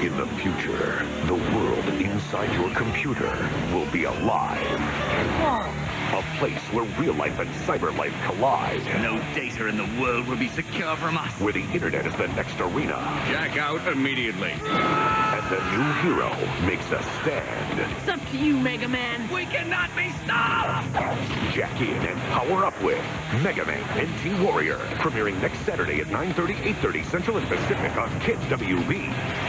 In the future, the world inside your computer will be alive. Whoa. A place where real life and cyber life collide. No data in the world will be secure from us. Where the internet is the next arena. Jack out immediately. And the new hero makes a stand. It's up to you, MegaMan. We cannot be stopped! Jack in and power up with MegaMan NT Warrior. Premiering next Saturday at 9:30, 8:30 Central and Pacific on Kids WB.